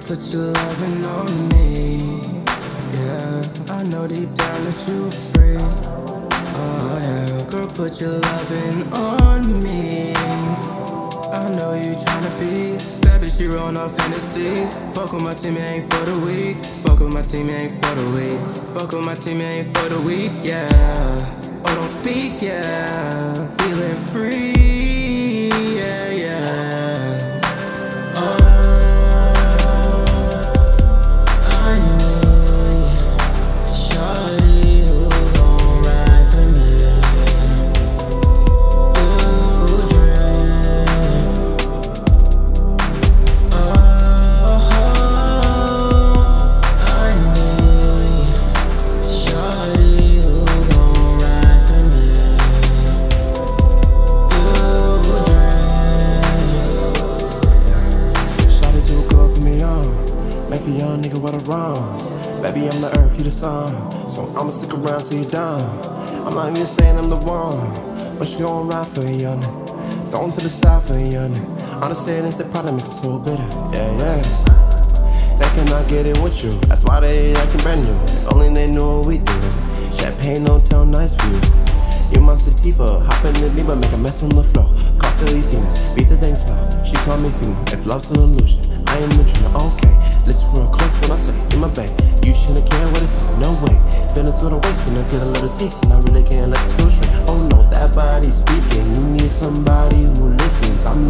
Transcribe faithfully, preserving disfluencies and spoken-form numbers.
put your loving on me. Yeah, I know deep down that you are free. Oh yeah, girl, put your loving on me. I know you tryna be bad bitch, you rollin' off Hennessy. Fuck with my team, it ain't for the weak. Fuck with my team, it ain't for the weak. Fuck with my team, it ain't for the weak, yeah. Oh, don't speak, yeah. Feeling free, yeah, yeah. Make a young nigga what I wrong. Baby, I'm the earth, you the sun. So I'ma stick around till you done. I'm not even saying I'm the one, but she gon' ride for a young nigga. Throw him to the side for a young nigga. Understand it's the product makes it so bitter. Yeah, yeah. They cannot get it with you. That's why they acting brand new. If only they knew what we do. Champagne don't tell nice view. You my sativa, hop in the beat, but make a mess on the floor. Cost of these demons, beat the thing slow. She call me female, if love's an illusion, I am a dreamer, okay. Listen real close when I say, in my bag. You shouldn't care what it say, no way. Feelings go to waste when I get a little taste, and I really can't let this go straight. Oh no, that body's speaking, you need somebody who listens. I'm